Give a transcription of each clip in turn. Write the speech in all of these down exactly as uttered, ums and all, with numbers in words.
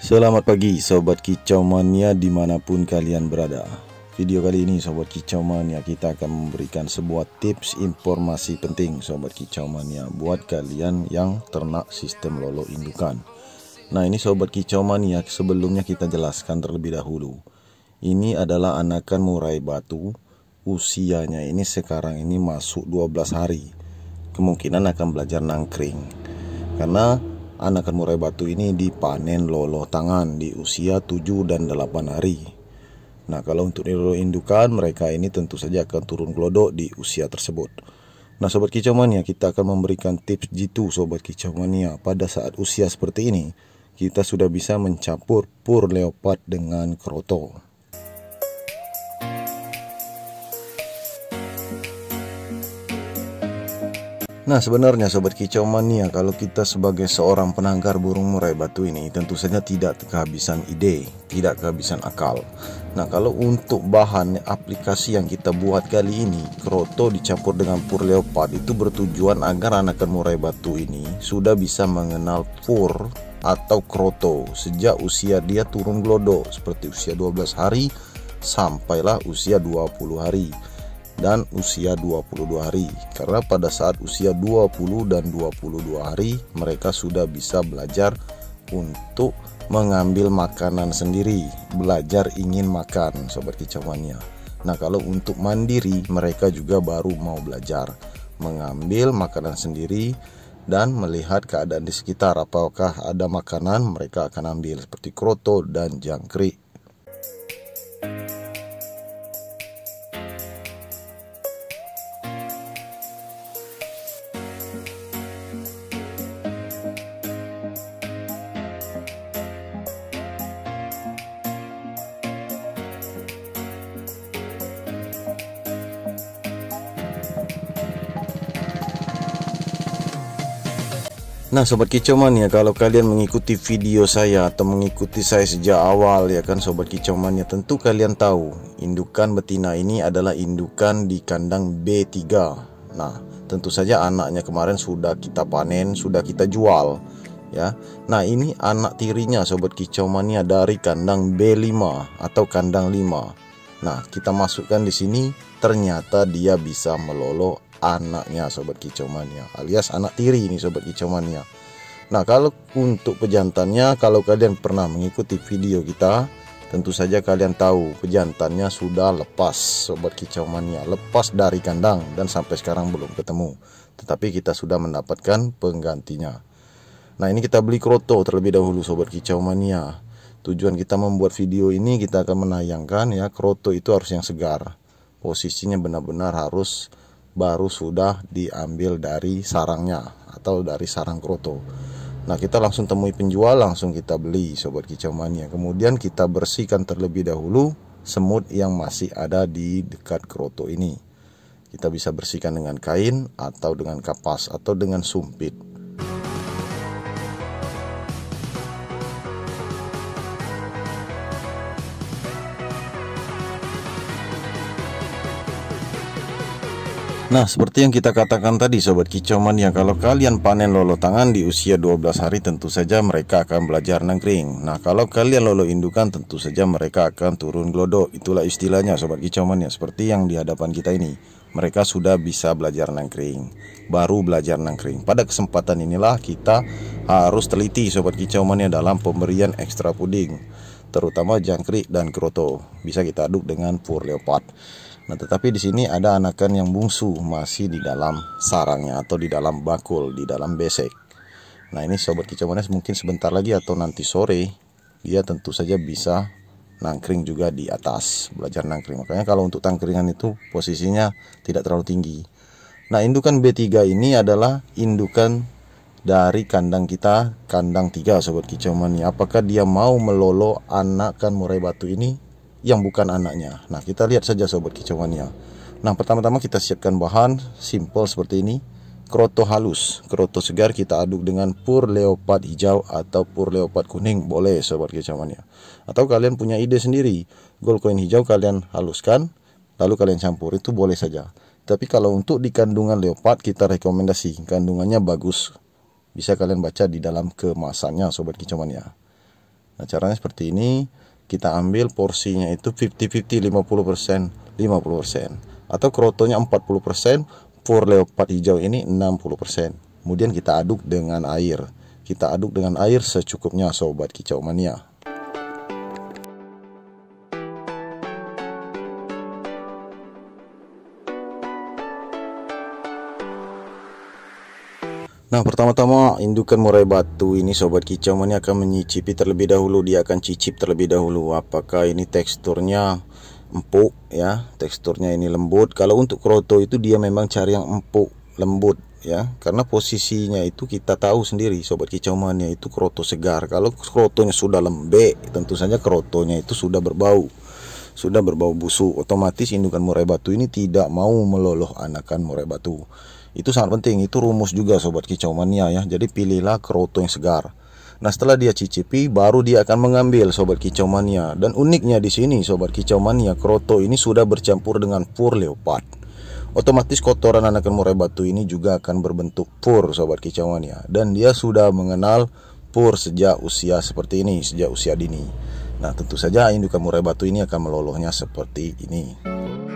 Selamat pagi Sobat Kicau Mania dimanapun kalian berada. Video kali ini Sobat Kicau Mania kita akan memberikan sebuah tips informasi penting Sobat Kicau Mania buat kalian yang ternak sistem lolo indukan. Nah ini Sobat Kicau Mania, sebelumnya kita jelaskan terlebih dahulu. Ini adalah anakan murai batu. Usianya ini sekarang ini masuk dua belas hari. Kemungkinan akan belajar nangkring. Karena anakan murai batu ini dipanen lolo tangan di usia tujuh dan delapan hari. Nah kalau untuk lolo indukan, mereka ini tentu saja akan turun glodok di usia tersebut. Nah Sobat Kicau Mania, kita akan memberikan tips jitu Sobat Kicau Mania. Pada saat usia seperti ini, kita sudah bisa mencampur pur leopard dengan kroto. Nah sebenarnya Sobat Kicau Mania, kalau kita sebagai seorang penangkar burung murai batu ini tentu saja tidak kehabisan ide, tidak kehabisan akal. Nah kalau untuk bahan aplikasi yang kita buat kali ini, kroto dicampur dengan pur leopard, itu bertujuan agar anakan murai batu ini sudah bisa mengenal pur atau kroto sejak usia dia turun glodok, seperti usia dua belas hari sampailah usia dua puluh hari. Dan usia dua puluh dua hari, karena pada saat usia dua puluh dan dua puluh dua hari mereka sudah bisa belajar untuk mengambil makanan sendiri, belajar ingin makan Sobat Kicau Mania. Nah kalau untuk mandiri, mereka juga baru mau belajar mengambil makanan sendiri dan melihat keadaan di sekitar, apakah ada makanan mereka akan ambil, seperti kroto dan jangkrik. Nah Sobat Kicau Mania, kalau kalian mengikuti video saya atau mengikuti saya sejak awal ya kan Sobat Kicau Mania, tentu kalian tahu indukan betina ini adalah indukan di kandang B tiga. Nah tentu saja anaknya kemarin sudah kita panen, sudah kita jual ya. Nah ini anak tirinya Sobat Kicau Mania dari kandang B lima atau kandang lima. Nah kita masukkan di sini, ternyata dia bisa melolo anaknya Sobat Kicau Mania, alias anak tiri ini Sobat Kicau Mania. Nah kalau untuk pejantannya, kalau kalian pernah mengikuti video kita, tentu saja kalian tahu pejantannya sudah lepas Sobat Kicau Mania, lepas dari kandang dan sampai sekarang belum ketemu, tetapi kita sudah mendapatkan penggantinya. Nah ini kita beli kroto terlebih dahulu Sobat Kicau Mania. Tujuan kita membuat video ini, kita akan menayangkan ya, kroto itu harus yang segar, posisinya benar-benar harus baru sudah diambil dari sarangnya atau dari sarang kroto. Nah kita langsung temui penjual, langsung kita beli Sobat Kicau Mania. Kemudian kita bersihkan terlebih dahulu semut yang masih ada di dekat kroto ini. Kita bisa bersihkan dengan kain atau dengan kapas atau dengan sumpit. Nah seperti yang kita katakan tadi Sobat Kicau Mania, kalau kalian panen lolo tangan di usia dua belas hari, tentu saja mereka akan belajar nangkring. Nah kalau kalian lolo indukan, tentu saja mereka akan turun glodok. Itulah istilahnya Sobat Kicau Mania, seperti yang di hadapan kita ini. Mereka sudah bisa belajar nangkring, baru belajar nangkring. Pada kesempatan inilah kita harus teliti Sobat Kicau Mania dalam pemberian ekstra puding, terutama jangkrik dan kroto. Bisa kita aduk dengan pur leopard. Nah tetapi di sini ada anakan yang bungsu masih di dalam sarangnya atau di dalam bakul, di dalam besek. Nah ini Sobat Kicau Mania, mungkin sebentar lagi atau nanti sore dia tentu saja bisa nangkring juga di atas, belajar nangkring. Makanya kalau untuk tangkringan itu posisinya tidak terlalu tinggi. Nah indukan B tiga ini adalah indukan dari kandang kita, kandang tiga Sobat Kicau Mania. Apakah dia mau melolo anakan murai batu ini yang bukan anaknya? Nah kita lihat saja Sobat Kicau Mania. Nah pertama-tama kita siapkan bahan simple seperti ini. Kroto halus, kroto segar kita aduk dengan pur leopard hijau atau pur leopard kuning, boleh Sobat Kicau Mania. Atau kalian punya ide sendiri, gold coin hijau kalian haluskan lalu kalian campur, itu boleh saja. Tapi kalau untuk di kandungan leopard, kita rekomendasi kandungannya bagus, bisa kalian baca di dalam kemasannya Sobat Kicau Mania. Nah, caranya seperti ini. Kita ambil porsinya itu lima puluh lima puluh, lima puluh persen, lima puluh persen. Atau krotonya empat puluh persen, pur leopard hijau ini enam puluh persen. Kemudian kita aduk dengan air. Kita aduk dengan air secukupnya sobat kicau mania. Nah, pertama-tama indukan murai batu ini sobat kicau mania akan menyicipi terlebih dahulu. Dia akan cicip terlebih dahulu apakah ini teksturnya empuk ya, teksturnya ini lembut. Kalau untuk kroto itu dia memang cari yang empuk, lembut ya, karena posisinya itu kita tahu sendiri sobat kicau mania, itu kroto segar. Kalau krotonya sudah lembek, tentu saja krotonya itu sudah berbau, sudah berbau busuk. Otomatis indukan murai batu ini tidak mau meloloh anakan murai batu. Itu sangat penting, itu rumus juga sobat kicau mania ya. Jadi pilihlah kroto yang segar. Nah, setelah dia cicipi baru dia akan mengambil sobat kicau mania. Dan uniknya di sini sobat kicau mania, kroto ini sudah bercampur dengan pur leopard. Otomatis kotoran anakan murai batu ini juga akan berbentuk pur sobat kicau mania. Dan dia sudah mengenal pur sejak usia seperti ini, sejak usia dini. Nah, tentu saja indukan murai batu ini akan melolohnya seperti ini.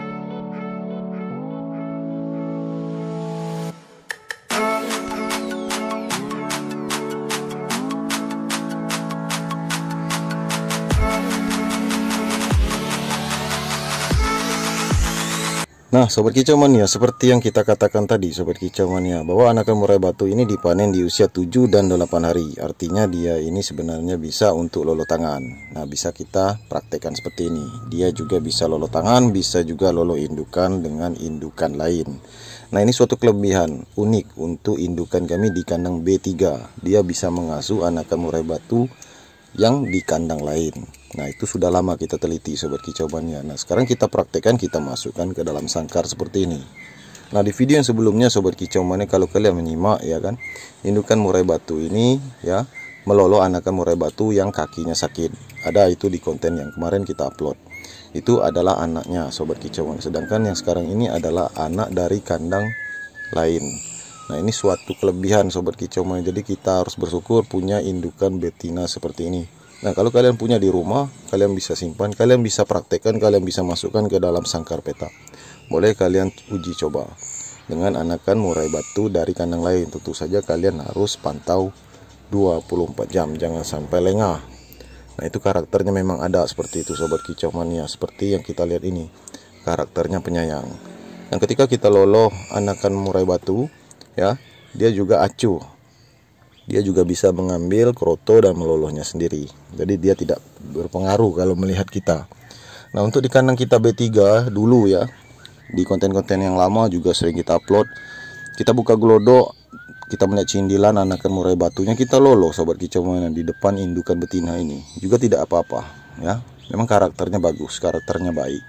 Nah, sobat kicau mania, seperti yang kita katakan tadi sobat kicau mania, bahwa anakan murai batu ini dipanen di usia tujuh dan delapan hari. Artinya dia ini sebenarnya bisa untuk lolo tangan. Nah, bisa kita praktekkan seperti ini. Dia juga bisa lolo tangan, bisa juga lolo indukan dengan indukan lain. Nah, ini suatu kelebihan unik untuk indukan kami di kandang B tiga. Dia bisa mengasuh anakan murai batu yang di kandang lain. Nah, itu sudah lama kita teliti sobat kicau mania. Nah, sekarang kita praktekkan, kita masukkan ke dalam sangkar seperti ini. Nah, di video yang sebelumnya sobat kicau mania, kalau kalian menyimak ya kan, indukan murai batu ini ya melolo anakan murai batu yang kakinya sakit. Ada itu di konten yang kemarin kita upload. Itu adalah anaknya sobat kicau mania. Sedangkan yang sekarang ini adalah anak dari kandang lain. Nah, ini suatu kelebihan sobat kicau mania. Jadi kita harus bersyukur punya indukan betina seperti ini. Nah, kalau kalian punya di rumah, kalian bisa simpan, kalian bisa praktekkan, kalian bisa masukkan ke dalam sangkar petak. Boleh kalian uji coba dengan anakan murai batu dari kandang lain. Tentu saja kalian harus pantau dua puluh empat jam, jangan sampai lengah. Nah, itu karakternya memang ada seperti itu sobat kicau mania, seperti yang kita lihat ini. Karakternya penyayang. Dan ketika kita loloh anakan murai batu ya, dia juga acuh. Dia juga bisa mengambil kroto dan melolohnya sendiri. Jadi dia tidak berpengaruh kalau melihat kita. Nah, untuk di kandang kita B tiga dulu ya, di konten-konten yang lama juga sering kita upload. Kita buka gelodok, kita melihat cindilan anakan murai batunya, kita loloh sobat kicau mania di depan indukan betina ini. Juga tidak apa-apa ya. Memang karakternya bagus, karakternya baik.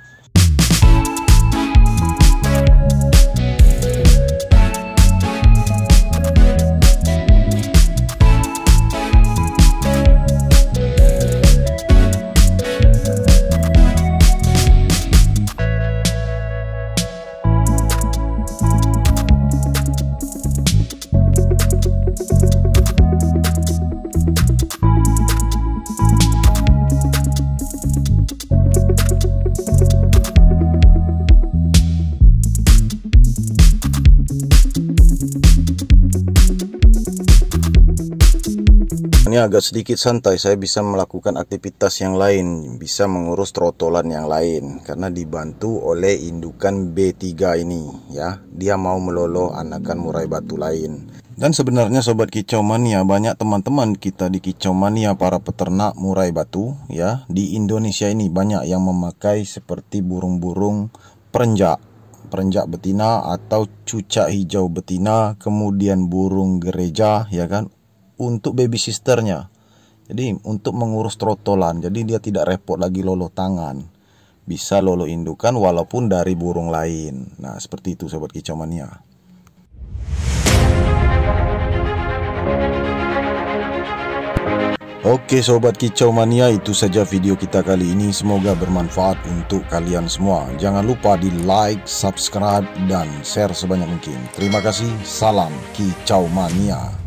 Ini agak sedikit santai, saya bisa melakukan aktivitas yang lain, bisa mengurus trotolan yang lain karena dibantu oleh indukan B tiga ini ya. Dia mau meloloh anakan murai batu lain. Dan sebenarnya sobat kicau mania, banyak teman-teman kita di kicau mania para peternak murai batu ya, di Indonesia ini banyak yang memakai seperti burung-burung perenjak, perenjak betina atau cucak hijau betina, kemudian burung gereja ya kan, untuk baby sisternya. Jadi untuk mengurus trotolan, jadi dia tidak repot lagi lolo tangan, bisa lolo indukan walaupun dari burung lain. Nah, seperti itu sobat kicau mania. Oke sobat kicau mania, itu saja video kita kali ini. Semoga bermanfaat untuk kalian semua. Jangan lupa di like, subscribe, dan share sebanyak mungkin. Terima kasih. Salam kicau mania.